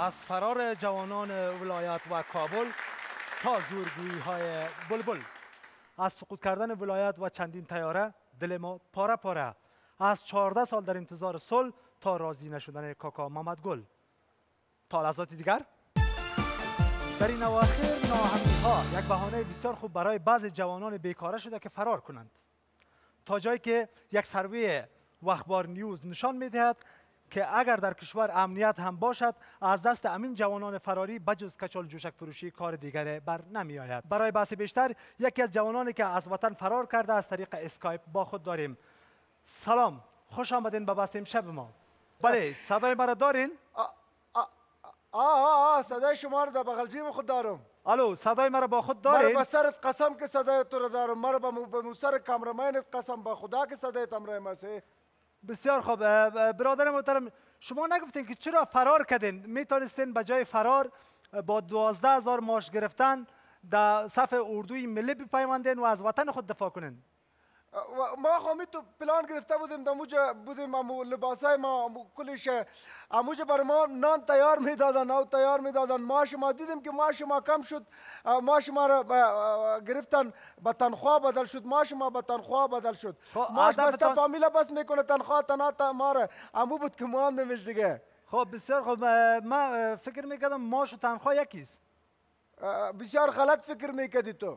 از فرار جوانان ولایت و کابل تا زورگویی های بلبل، از سقوط کردن ولایت و چندین طیاره دل ما پاره پاره، از 14 سال در انتظار صلح تا راضی نشدن کاکا محمد گل. تا لحظات دیگر در این اواخر ناهمگی‌ها یک بهانه بسیار خوب برای بعضی جوانان بیکاره شده که فرار کنند، تا جایی که یک سروی و اخبار نیوز نشان می‌دهد که اگر در کشور امنیت هم باشد، از دست امین جوانان فراری بجز کچال جوشک فروشی کار دیگری بر نمی آید. برای بحث بیشتر یکی از جوانانی که از وطن فرار کرده از طریق اسکایپ با خود داریم. سلام، خوش آمدین به بحث امشب ما. بله، صدای مرا دارین؟ صدای شما رو در بغل جیب خود دارم. الو، صدای مرا با خود دارین؟ مرا به سرت قسم که صدای تو رو دارم. مرا به موسر کامرمینت قسم به خدا که صدایت امرای مسیح. بسیار خوب. برادر محترم، شما نگفتین که چرا فرار کردین؟ میتونستین به جای فرار با 12,000 معاش گرفتن در صف اردوی ملی بپیوندین و از وطن خود دفاع کنین. ما خواهمی تو پلان گرفته بودیم، دموجه بودیم، لباسای ما کلش اموجه بر ما نان تیار میدادن او تیار میدادن. معاش ما دیدیم که معاش ما کم شد، معاش ما را گرفتن به تنخواه بدل شد، معاش ما به تنخواه بدل شد. معاش بسته فامیلا بس میکنه، تنخواه تنها ما را امو بود که ماندمش دیگه. خب بسیار خوب. من فکر میکردم معاش و تنخواه یکیست. بسیار غلط فکر میکردی تو.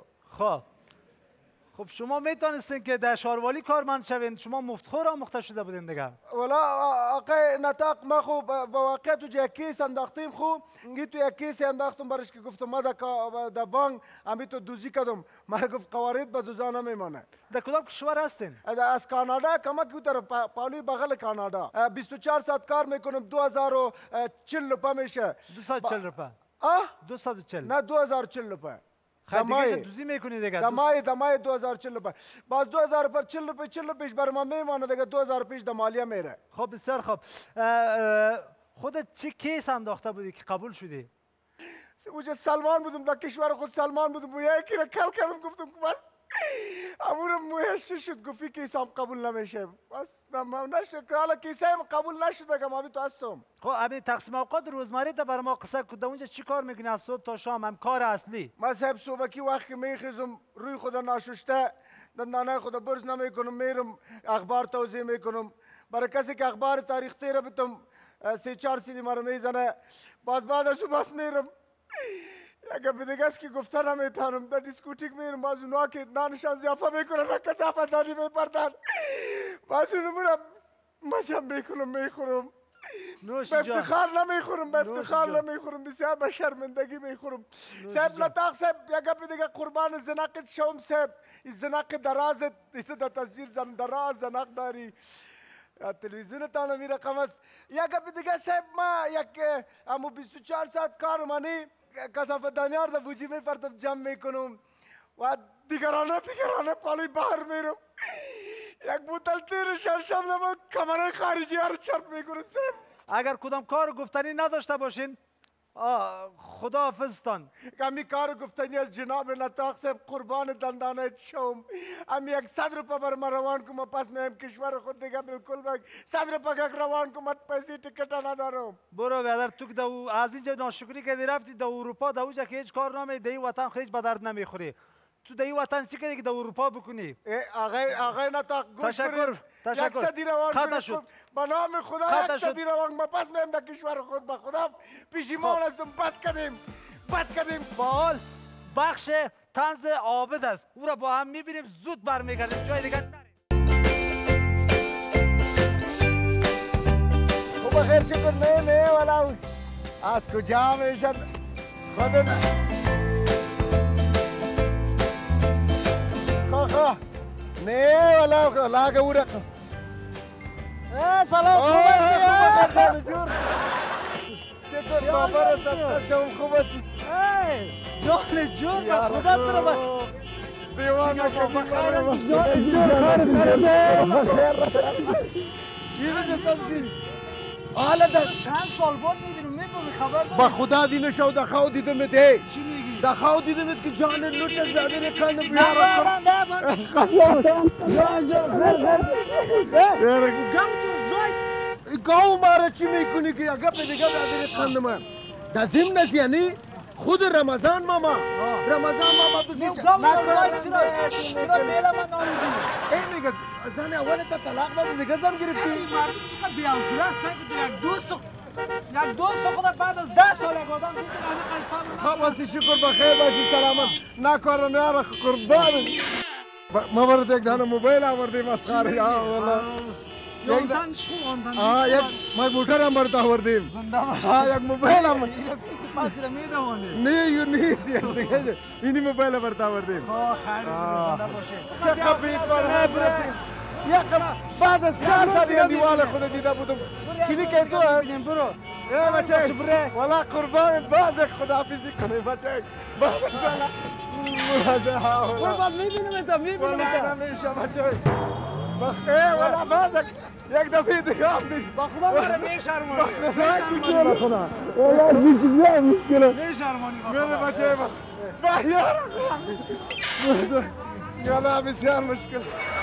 خب شما میتونستین که در شاروالی کارمند شوین، شما مفتخور آموخته شده بودین دیگه. والا آقای نطاق، ما خوب با واقع تو یک کیس انداختیم، خوب اینگی تو یک کیس انداختم برش که گفتم ما در بانک امی تو دوزی کردم. مرا گفت قوارید به دوزا نمیمانه. در کدام کشور هستین؟ از کانادا، کمک کوتر پالوی بغل کانادا. 24 ساعت کار میکنم، 2040 روپه میشه. 240 روپه؟ 240 نه 2040 روپه. دیگه دوزی میکنی دیگه. دمای 2040 روپه. باز 2040 روپیش بر ما میمانه دیگه، 2000 پیش دمالیه میره. خب بسیار خوب. خودت چه کیس انداخته بودی که قبول شدی؟ اوجه سلمان بودم، در کشور خود سلمان بودم، یکی را کل کردم، گفتم که بس امورم مویش شد، گفتی کیس هم قبول نمیشه. بس نشد که حالا کیسه هم قبول نشده که ما بی تو هستم. خب همین تقسیم اوقات روزمره ده برای ما قصه کده. اونجا چی کار میکنی از صبح تا شام؟ هم کار اصلی؟ من صاحب صبحکی وقت که میخیزم روی خدا ناششته دندانه خدا برز نمیکنم، میرم اخبار توضیح میکنم. برای کسی که اخبار تاریخ تیره بتم 3-4 سیدی مرا میزنه. باز بعد از بس میرم اگه به دیگه است که گفته نمیتانم، در دیسکوتیک میرم، باز اونا که نانشان زیافه میکنن در کسافت داری میپردن، باز اونو میرم مجم میکنم میخورم. به افتخار نمیخورم، به افتخار نمیخورم، بسیار به شرمندگی میخورم. صاحب نطاق صاحب، یک به دیگه قربان زنقت شوم صاحب. این زنق درازت ایسا در تصویر دراز زنق داری، تلویزیون تانو می رقم است. یک به دیگه صاحب، ما یک امو 24 ساعت کار منی کسافت دانیار در بوجی میپرتم جمع میکنم و دیگرانه پالوی بحر میرم. یک بوتل تیر شرشم نمو کمره خارجی ها رو چرپ میکنم صاحب. اگر کدام کار گفتنی نداشته باشین خدا حافظتان. کمی کار گفتنی از جناب نطاق صاحب قربان دندانه شوم. امی 100 روپه بر ما روان کنم، پس میم کشور خود دیگه بالکل بگ 100 روپه که روان کنم، پیسی ٹکٹ ندارم. برو بیادر، تو که از اینجا ناشکری کردی رفتی در اروپا، در اونجا که هیچ کار نمیدی، در وطن هیچ به درد نمیخوری. تو در وطن چی کردی که در اروپا بکنی؟ آقای نطاق گوش کنید. تشکر. 100 روان کنید. به نام خدا 100 روان ما پس میم در کشور خود به خدا پیشیمان هستم. بد کردیم. با حال بخش طنز عابد است، او را با هم میبینیم، زود برمیگردیم جای دیگر نریم. خوب خیر شکر. نه والا از کجا میشد خودم خواه نه والا لاغه او را سلام، خوب هستی؟ چطور بابر صدقه شما خوب هستی؟ جان به خدا تو رو دیوانه کردی خارم اینو جسد حالا در چند سال بعد میبینم میبینم خبر داری؟ با خدا دینه شو دخواو دیدمت. چی میگی؟ دخواو دیدمت که جان لوتش بیادر کن بیارم. گاو ماره چی میکنی که اگه به دیگه بیادر کندم. در ضمن است یعنی خود رمضان ماما بزید چرا دل من نامیدی؟ ای میگه زن اول تا طلاق داد دیگه زن گرفتی مرد چقدر بی‌حوصله است یک دوست خود بعد از 10 سال یک آدم دیگه خب باسی شکر بخیر باشی سلامت نکار نیاره قربان ما برد یک دانه موبایل آوردی مسخره یا والله یک ما موتر هم برد آوردیم یک موبایل هم پس را میدوانی نه نیست دیگه اینی موبایل برد آوردیم خیر زنده باشه چه خفیف برسیم بعد از 4 سال دیگه دیوال خود دیده بودم کلیک تو هست برو ای بچه والا قربان باز خداحافظی کنه بچه باز قربان میبینم والا نمیشه بچه ای والا باز یک دفعه دیگه هم با خدا مرا میشرمانی میره بچه با یار یالا بسیار مشکل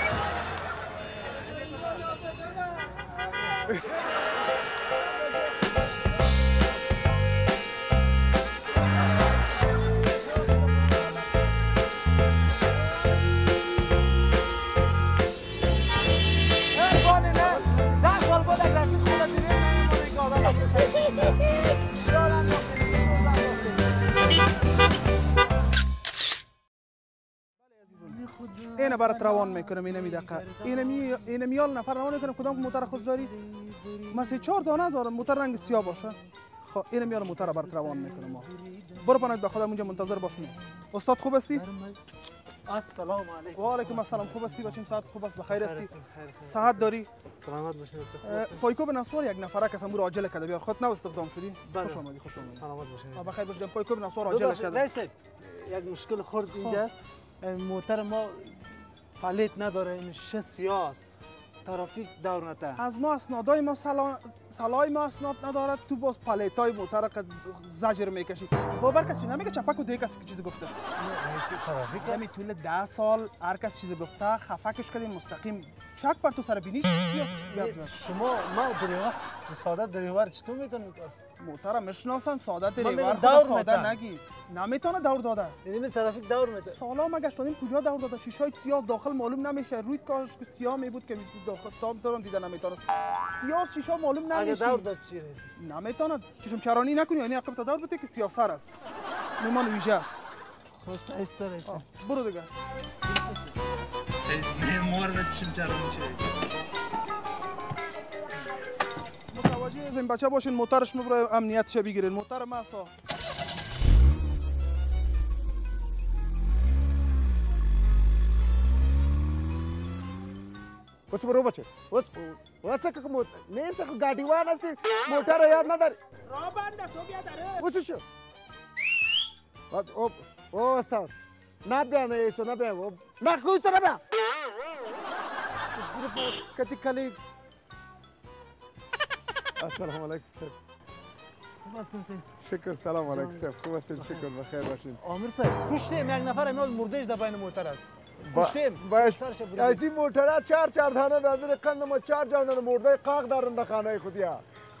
اینه برات روان میکنم اینمی دقیقه اینمی یال نفر روان میکنم کدام موتر خوش داری من 3-4 دانه دارم موتر رنگ سیاه باشه خب اینمی یال موتر برات روان میکنم برو پناه به خودم اونجا منتظر باش استاد خوب هستی السلام علیکم و علیکم السلام خوب هستی بچیم ساعت خوب است بخیر هستی صحت داری سلامت باشین پایکوب نسوار یک نفره کس امور عاجل کرده بیار خود نو استخدام شدی خوش آمدی سلامت باشین بخیر باشید پایکوب نسوار عاجل کرده رئیس یک مشکل خرد اینجاست موتر ما پلیت نداره این سیاه است ترافیک دور نته از ما اسنادای ما سلای ما اسناد ندارد تو باز پلیتای موتر که زجر میکشی باور کسی نمیگه چپک و دیگه کسی که چیزی گفته رئیس ترافیک یعنی طول 10 سال هر کس چیزی گفته خفکش کردیم مستقیم چک بر تو سر بینیش شما ما دریور ساده دریور چطور میتونید موتر میشناسن ساده دریور خدا ساده نگی نمیتونه دور داده یعنی ترافیک دور میده سالا ما گشتیم کجا دور داده شیشای سیاه داخل معلوم نمیشه روی کارش که سیاه می بود که داخل تام دیده نمیتونه سیاه شیشا معلوم نمیشه اگه دور داد چی نمیتونه چشم چرانی نکنی یعنی عقب تا دور بده که سیاه سر است میمان ویژه است خلاص ایسا برو دیگه مورد چشم چرانی چی متوجه از این بچه باشین موترش برای امنیتش بگیرین موتر مسا بس برو بچه بس واسه که نیست که گاډیوان است موټر یاد نه داری را بنده سو بیا داره وسه شو او اساس نه بیا نه ایسو نه بیا نه کوسه نه بیا کتی کلی السلام علیکم صاحب خوب هستین شکر سلام علیکم صاحب خوب هستین شکر بخیر باشین عامر صاحب کشتیم یک نفر امروز مردهش در بین موتر است کشتیم باش از این موترها 4 دانه بدون قند ما 4 دانه مرده قاق دارن در خانه خودیا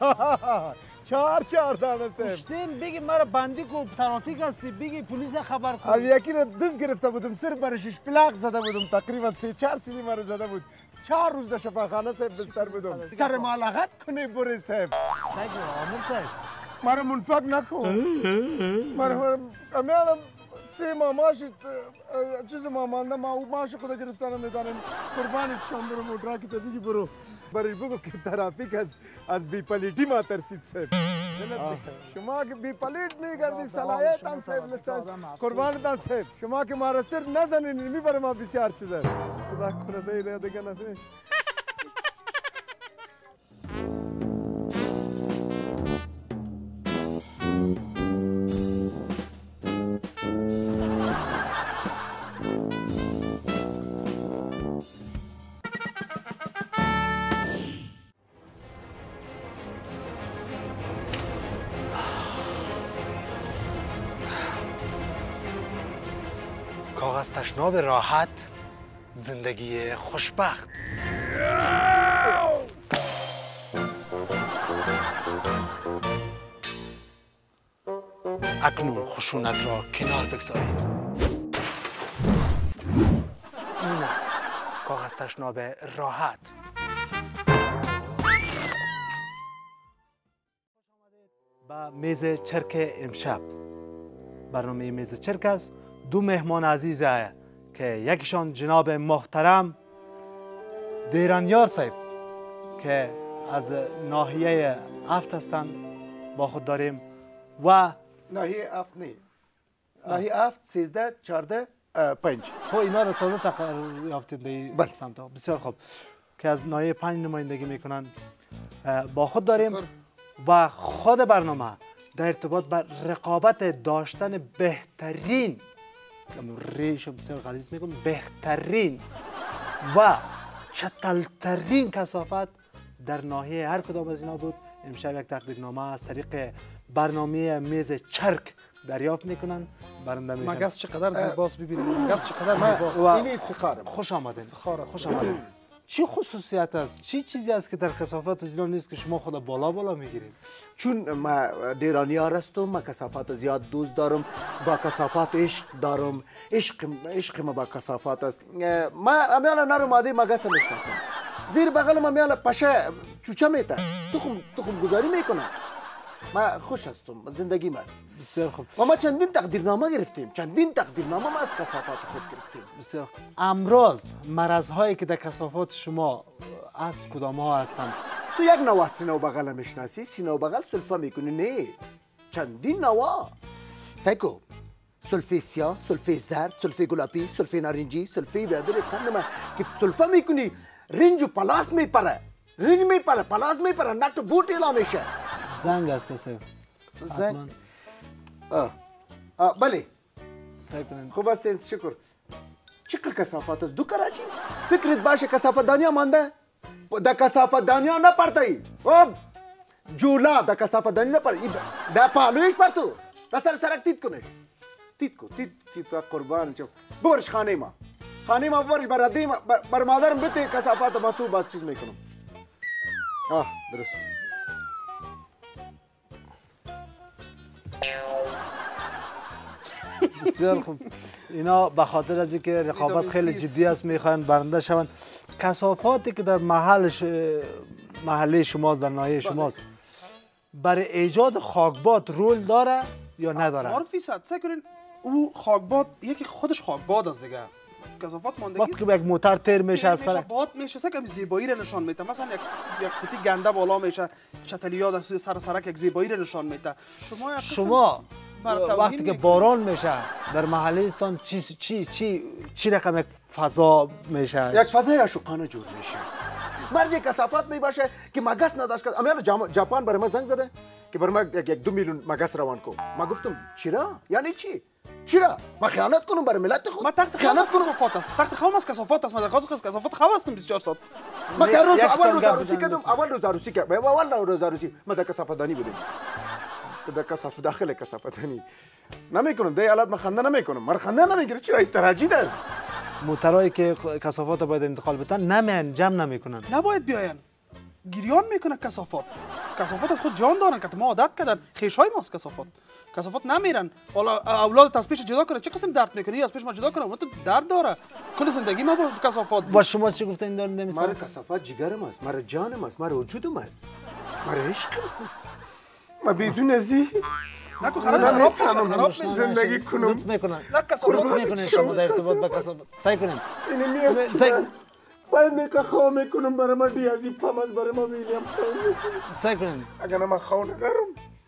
4 دانه صاحب کشتیم بگی مرا بندی کو ترافیک هستی بگی پلیس خبر کن از یکی رو دست گرفته بودم صرف برش پلاک زده بودم تقریبا 3-4 سیلی مرا زده بود 4 روز در شفاخانه صاحب بستر بودم سر مالغت کنه بره صاحب عامر صاحب مرا منفق نکن مرا امیالم 3 ماه ماش چیز ما مانده ما او ماش خدا گرفتن میدانم قربانت شم برو موتر که بگی برو برای بگو که ترافیک از بی پلیتی ما ترسید صاحب شما که بی پلیت میگردی صلاحیت هم صاحب لسان قربانتان صاحب شما که ما را سر نزنین میبره ما بسیار چیز است خدا کنه دیگه دیگه نده کاغذ تشناب راحت زندگی خوشبخت اکنون خشونت را کنار بگذارید. این است کاغذ تشناب راحت. با میز چرک امشب برنامه میز چرک است. دو مهمان عزیز که یکیشان جناب محترم دیرانیار صاحب که از ناحیه افت هستند با خود داریم و ناحیه افت نه، ناحیه افت 13 14 5. خب اینا رو تازه یافتید به سمت ها. بسیار خوب که از ناحیه 5 نمایندگی میکنن با خود داریم و خود برنامه در ارتباط با رقابت داشتن بهترین ریش بسیار غلیظ میگم بهترین و چتلترین کثافت در ناحیه هر کدام از اینا بود. امشب یک تقدیرنامه از طریق برنامه میز چرک دریافت میکنن. برنده میشن مگس چقدر زیباست ببینید، مگس چقدر زیباست. این افتخارم. خوش آمدین. افتخار است. خوش آمدین. چی خصوصیت است؟ چی چیزی است که در کثافت از اینا نیست که شما خود بالا میگیرید؟ چون ما دیرانیار هستم، ما کثافت زیاد دوست دارم، با کثافت عشق دارم. عشق ما با کثافت است. ما امیالا نرو ماده مگس میشناسم. زیر بغل ما امیالا پشه چوچه میته، تخم گذاری میکنه. ما خوش هستم، زندگیم است. بسیار خوب. و ما چندین تقدیرنامه گرفتیم، چندین تقدیرنامه ما از کثافت خود گرفتیم. بسیار خوب. امروز مرض‌هایی که در کثافات شما از کدام ها هستند؟ تو یک نوع سینه و بغل میشناسی، سینه و بغل سلفه میکنی؟ نه، چندین نوع. سایکو سلفه سیاه، سلفه زرد، سلفه گلابی، سلفه نارنجی، سلفه بیادر قند ما که سلفه میکنی رنج و پلاس میپره، رنج میپره، پلاس میپره، نت و بوت اعلام میشه. زنگ است سه. زنگ. بله. خوب است، شکر. چقدر کثافت است دو کراچی؟ فکرت باشه کثافت دانیا مانده؟ دا کثافت دانیا نپرتایی. خب جولا دا کثافت دانیا نپرتایی. دا پالویش پرتو. دا سرک تیت کنش. تیت قربان چو. ببرش خانه ما. خانه ما ببرش برادی ما بر مادرم بده کثافت مسئول باز چیز میکنم. درست. بسیار خوب. اینا به خاطر از اینکه رقابت خیلی جدی است میخوان برنده شوند. کثافاتی که در محله شماست، در ناحیه شماست، برای ایجاد خاکباد رول داره یا نداره؟ 400%. سعی کنین او خاکباد یکی خودش خاکباد است دیگه. کثافات ماندگی وقتی که یک موتر تیر میشه از سر باد میشه، سعی زیبایی رو نشان میده. مثلا یک قوطی گنده بالا میشه، چتلیات از سوی سرک یک زیبایی رو نشان میده. شما وقتی که باران میشه در محلهتان چی رقم یک فضا میشه؟ یک فضای عاشقانه جور میشه. مرج کثافت می باشه که مگس نداشت. امیال ژاپن برای ما زنگ زده که برای ما یک 2 میلیون مگس روان کن. ما گفتم چرا؟ یعنی چی؟ چرا؟ ما خیانت کنم برای ملت خود؟ ما تخت خیانت کنم کثافات است. تخت خوام از کثافات است. ما در کثافات خواه هستم 24 ساعت. ما که روز اول روز عروسی کردم، اول روز عروسی ما در کثافت دانی بودیم. در کثافت داخل کثافت دانی نمیکنم. ده حالت ما خنده نمیکنم. ما خنده نمیگیره. چرا این تراجید است؟ موترایی که کثافات باید انتقال بدن نمیان، جمع نمیکنن. نباید بیاین. گریان میکنه کثافات. کثافات از خود جان دارن که ما عادت کردن. خیشای ماست کثافات نمیرن. حالا اولاد از پیش جدا کنه چه قسم درد میکنه؟ از پیش ما جدا کنه اون تو درد داره. کل زندگی ما با کثافات. با شما چی گفته این داره نمیسازه؟ مرا کثافات جگرم است، مرا جانم است، مرا وجودم است، مرا عشقم است. ما بدون ازی نکو خراب میشه زندگی کنم. لطف میکنن. لطف میکنن شما در ارتباط با کثافات. سعی کنیم. اینه میاست که باید میگه خواه میکنم برای ما دیازی پاماز برای ما ویلیام سعی کنیم. اگر نه من خواه ندارم.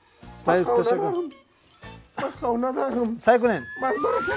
من خواه ندارم. سعی کنیم. من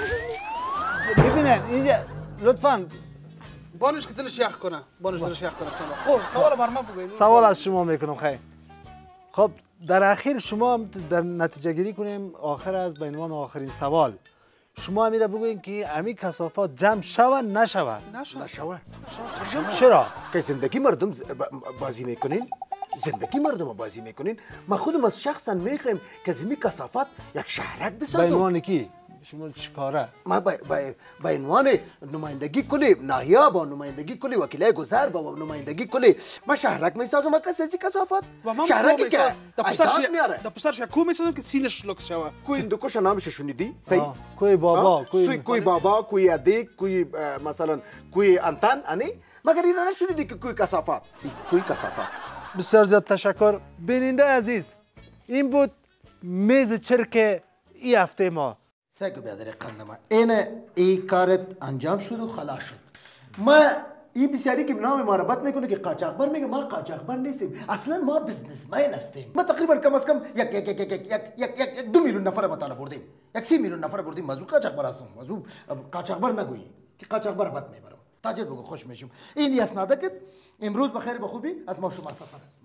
ببینن اینجا لطفاً بانش که دلش یخ کنه. خب سوال بر ما بگوین. سوال از شما میکنم. خب در اخیر شما در نتیجه گیری کنیم آخر از به عنوان آخرین سوال شما امیره بگوین که امی کثافات جمع شود نشود؟ نشود. چرا؟ که زندگی مردم بازی میکنین؟ زندگی مردم بازی میکنین؟ ما خودم از شخصا میخوایم که زمین کثافات یک شهرک بسازم. به عنوان کی؟ شما چیکاره؟ ما به عنوان نمایندگی کلی ناحیه با نمایندگی کلی وکیل گذر با نمایندگی کلی ما شهرک میسازم که سازی کثافت شهرکی که در پسرش کو میسازم که سینش لوکس شوه. کوی اندوکش نامش شنیدی؟ سیز کوی بابا کوی بابا کوی ادیک کوی مثلا کوی انتن انی مگر اینا نشنیدی که کوی کثافت کوی کثافت. بسیار زیاد تشکر. بیننده عزیز، این بود میز چرک ای هفته ما. سگو بیادر قندم این کارت انجام شد و خلاص شد. ما این بسیاری که نام ما را بد میکنه که قاچاقبر میگه ما قاچاقبر نیستیم، اصلا ما بزنسمن هستیم. ما تقریبا کم از کم یک 2 میلیون نفر مطالعه بردیم، 3 میلیون نفر بردیم. موضوع قاچاقبر هستم، موضوع قاچاقبر نگویی که قاچاقبر بد میبرم. تاجر بگو خوش میشم. این اسناده که امروز بخیر بخوبی از ما شما سفر است.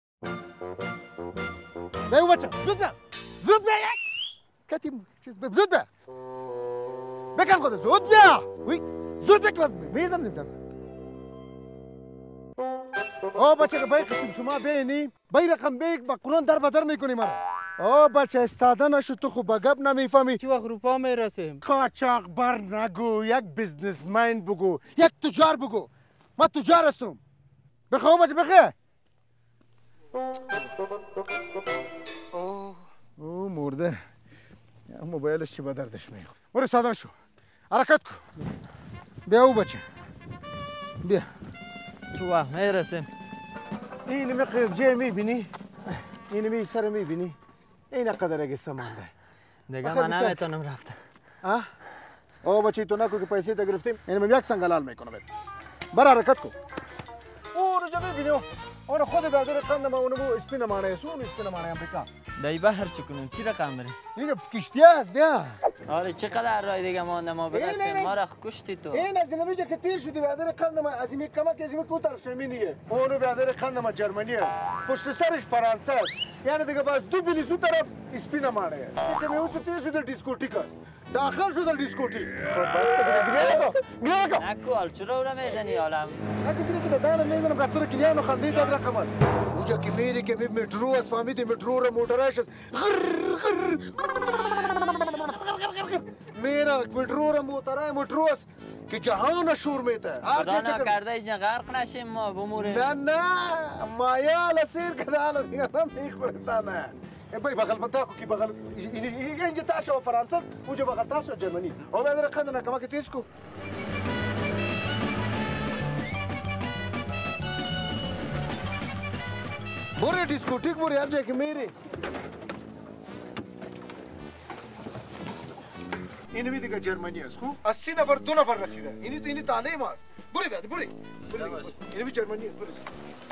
بگو بچه زود بیا زود بیا کتی چیز زود بیا بکن خود زود بیا وی زود بیا که باز میزم نمیدم. بچه که بای قسم شما بینی بای رقم بیگ با قرآن در بدر میکنی مرا. بچه استاده نشد تو خوب بگب نمیفهمی. چی وقت اروپا میرسیم؟ قاچاقبر نگو، یک بزنسمن بگو، یک تجار بگو. ما تجار هستم. بخواه بچه بخواه. مرده. موبایلش چی با دردش میخواد. برو ساده شو. حرکت کن. بیا او بچه. بیا. چی وقت میرسیم؟ این قیبجه میبینی؟ این سر میبینی؟ این قدر اگه سمانده. دیگه من نمیتونم رفتم. بچه تو نکو که پیسه تا گرفتیم. این یک سنگلال میکنم. برا حرکت کن. رجا میبینی؟ اون خود برادر قندم اونو اسپین مانه سون اسپین مانه امریکا. دایی بحر چکنون چی رقم بریم؟ این کشتی است بیا. آره چقدر راه دیگه مانده ما برسیم. ما را کشتی تو. این از اینجا که تیر شدی برادر قندم از این کمک از این کو طرف چمینیه. اونو برادر قندم جرمنی است. پشت سرش فرانسه است. یعنی دیگه باز دو بلیزو طرف اسپین مانه است. که میو تیر شده دیسکوتیک است. داخل شده دیسکوتیک. خب بس بیا نکو چرا اون میزنی عالم؟ اگه که دادن میزنم قصر کلیانو خندید داد رقم است. اونجا که میری که مترو از فهمیدی مترو را موتورش است. میرا مترو را مترو است که جهان شور میته. خدا نکرده اینجا غرق نشیم ما بموریم. نه مایال سیر کدال دیگه نمیخوره تا نه. بای بغل بتاکو کی بغل اینجا تاشو فرانسه است اونجا بغل تاشو جرمنی است. او بدر قندنا کما که تیسکو. بوره دیسکوتیک بوره هر جایی که میری. اینو می دیگه جرمنی است خوب از 3 نفر 2 نفر رسیده. اینی تعلیم است. بوره بیاد بوره. اینو می جرمنی است بوره.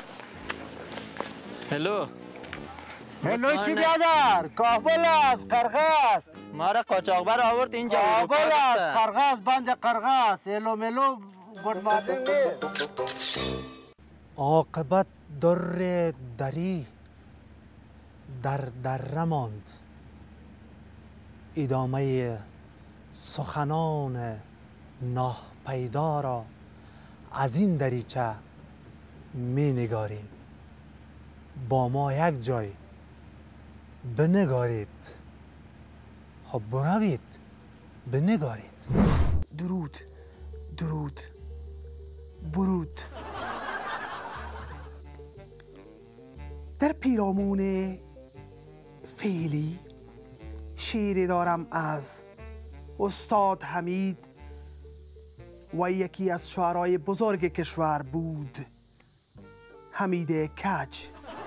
هلو چی بیادر؟ کابل است قرغاز. ما را قاچاقبر آورد اینجا. کابل است قرغاز بند قرغاز. هلو ملو گود مارنینگ عاقبت در دری در ماند. ادامه سخنان ناپیدا را از این دریچه می نگاریم. با ما یک جای بنگارید. خب بروید بنگارید. درود برود. در پیرامون فعلی شعری دارم از استاد حمید و یکی از شعرای بزرگ کشور بود، حمید کج.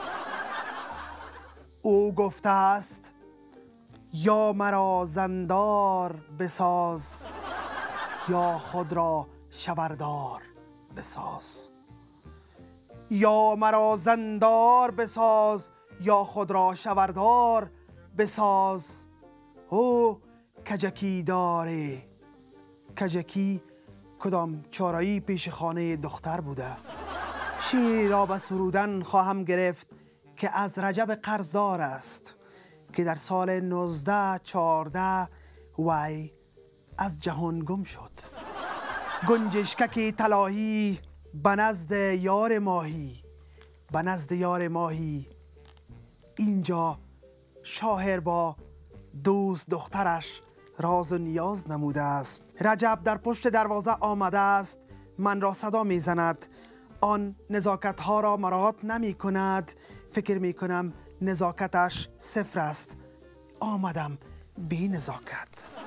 او گفته است یا مرا زندار بساز یا خود را شوردار بساز. یا مرا زندار بساز یا خود را شوردار بساز. او کجکی داره. کجکی کدام چارایی پیش خانه دختر بوده. شعری را به سرودن خواهم گرفت که از رجب قرضدار است که در سال 1914 وی از جهان گم شد. گنجشکک طلایی به نزد یار ماهی اینجا شاعر با دوست دخترش راز و نیاز نموده است. رجب در پشت دروازه آمده است، من را صدا می زند. آن نزاکت ها را مراعات نمی کند. فکر می کنم نزاکتش صفر است. آمدم بی نزاکت.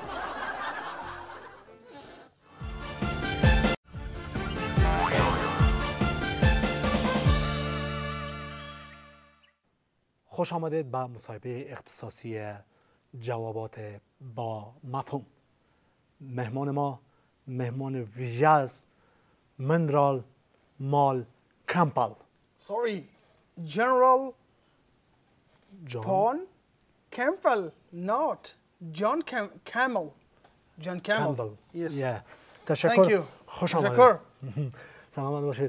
خوش آمدید به مصاحبه اختصاصی جوابات با مفهوم. مهمان ما مهمان ویژه است، منرال مال کمپل. Sorry, General جان Paul Campbell, not John Camel. John Camel. کمپل. Yes. تشکر. Thank you. خوش تشکر. آمدید. سلامت باشید.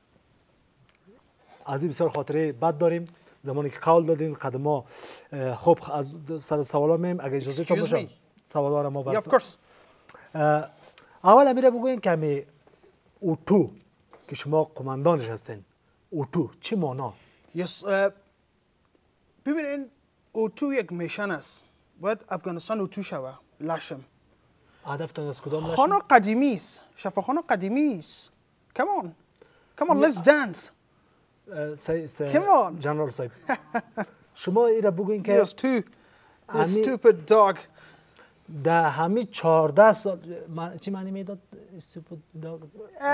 از این بسیار خاطره بد داریم. زمانی که قول دادین قدم ما خب از سر سوالا میم اگه اجازه تا باشه سوالا را ما Yeah, of course. اول امیره بگوین که می اوتو که شما قماندانش هستین، اوتو چی معنا؟ Yes. ببینین اوتو یک میشن است. باید افغانستان اوتو شوه. لشم. هدفتان از کدام لشن؟ خانه قدیمی است. شفاخانه قدیمی است. Come on. Come on, let's dance. Come on. جنرال صاحب شما ایره بگوین که Yes, too. You همی stupid dog. در همین 14 سال چی معنی میداد stupid dog؟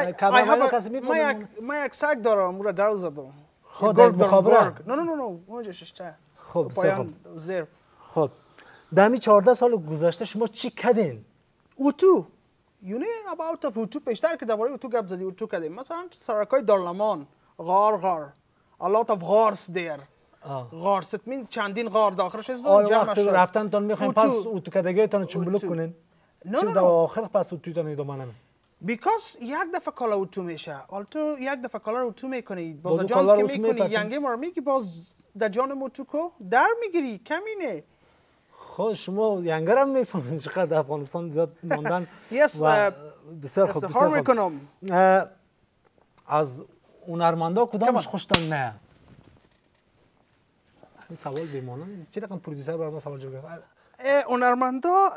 ما یک سگ دارم او را دو زدم. خب گرگ در دارم، مخابره گرگ. نه اونجا ششته. خب بسیار پایان زیر. خب در همین 14 سال گذشته شما چی کردین؟ اوتو. You know about of اوتو پیشتر که درباره اوتو گپ زدی اوتو کردیم. مثلا سرکای دارلمان، غار. A lot of غارس there. غار ستمین چندین غار داخلش است. آیا وقتی رفتن تان میخواین پس اوتو کدگیتان چنبلوک کنین؟ نه چرا در آخر پس اوتویتان ادامه نمید؟ Because یک دفعه کالا اوتو میشه. تو یک دفعه کالا اوتو میکنی. باز باز کالا جان رو که میکنی میپرتین؟ ینگه ما رو میگی باز در جان موتو کو در میگیری کمینه. خب شما ینگر هم میفهمین چقدر افغانستان زیاد ماندن Yes. و بسیار خوب افتخار بسیار خوب. میکنم. از هنرمندا کدامش خوشتان نه؟ این سوال بیمانه چه رقم پرودوسر برای ما سوال جواب هنرمندا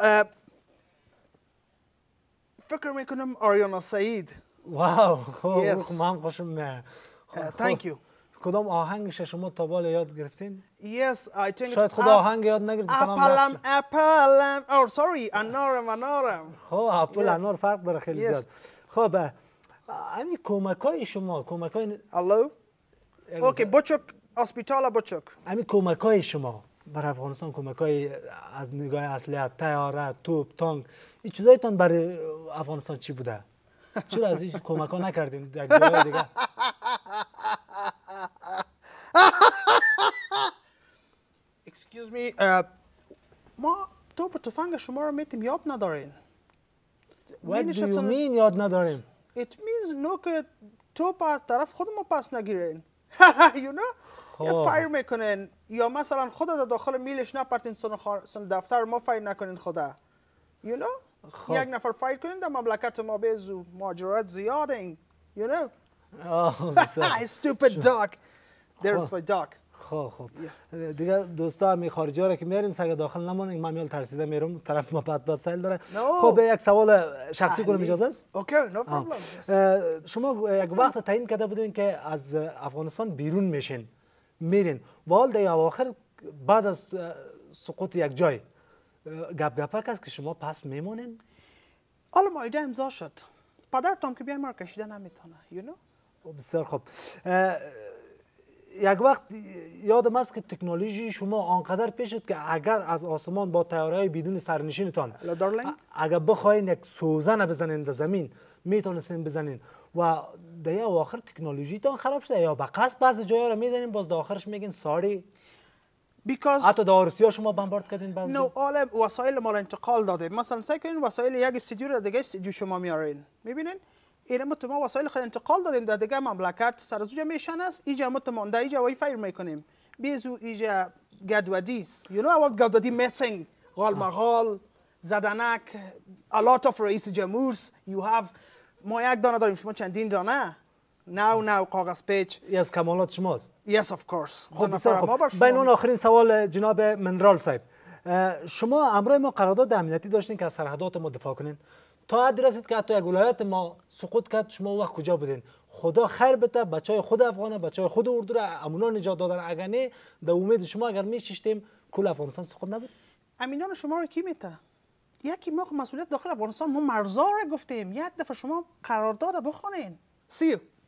فکر میکنم آریانا سعید. واو خب Yes. من خوشم نه. Thank you. کدام آهنگش شما تا بالا یاد گرفتین؟ Yes, I think شاید خدا آهنگ یاد نگرفت اپلم oh sorry انارم خب اپل Yes. انار فرق داره خیلی Yes. زیاد. خب همین کمکای شما کمکای الو اوکی بچک هسپیتال بچک همین کمکای شما بر افغانستان کمکای از نگاه اسلحه طیاره توپ تانک این چیزایتان برای افغانستان چی بوده؟ چرا از این کمک ها نکردین در جای دیگه؟ Excuse me ما توپ و تفنگ شما رو میتیم یاد ندارین. What do you mean یاد نداریم؟ It means نوک توپ از طرف خود ما پس نگیرین. You know یا فایر میکنین یا مثلا خود در داخل میلش نپرتین سن دفتر ما فایر نکنین خدا. You know یک نفر فایر کنین در مملکت ما بیزو ماجرات زیادین. You know stupid dog. There's my dog. خب دیگه دوستا می خارجی ها را که میارین سگ داخل نمونین من میال ترسیده میرم طرف ما بد سایل داره. خب یک سوال شخصی کنم اجازه است؟ اوکی نو پرابلم. شما یک وقت تعیین کرده بودین که از افغانستان بیرون میشین میرین وال در اواخر بعد از سقوط یک جای گپ است که شما پس میمونین؟ حالا مایده امضا شد. پدرتان که بیای ما کشیده نمیتونه. You know بسیار خوب. یک وقت یادم است که تکنولوژی شما آنقدر پیش شد که اگر از آسمان با طیاره‌های بدون سرنشینتان اگر بخواین یک سوزن بزنین در زمین میتونستین بزنین و در آخر تکنولوژیتان خراب شده یا به قصد بعضی جاها رو میزنین باز در آخرش میگین ساری حتی در روسیه شما بمبارد کردین بعضی نو آل وسایل ما انتقال داده مثلا سعی کنین وسایل یک استودیو رو دیگه استودیو شما میارین میبینین اینا ما وسایل خود انتقال دادیم در دیگه مملکت سر از اونجا میشن است اینجا متمانده اینجا وای فایر میکنیم بیزو اینجا گدودیس you know about گدودی میسنگ غال مغال زدنک a lot of رئیس جمهور you have ما یک دانه داریم شما چندین دانه now کاغذ پیچ از کمالات شماست yes of course خب بسیار خوب بین اون آخرین سوال جناب منرال صاحب شما امروز ما قرارداد امنیتی داشتین که از سرحدات ما دفاع کنین. تا حدی رسید که حتی یک ولایت ما سقوط کرد، شما وقت کجا بودین؟ خدا خیر بده، بچهای خود افغان، بچهای خود اردو را امونا نجات دادن. اگر نه در امید شما اگر میشیشتیم کل افغانستان سقوط نبود. امینان شما رو کی میته؟ یکی ما مسئولیت داخل افغانستان، ما مرزا رو گفتیم یک دفعه شما قرارداد بخونین. See you.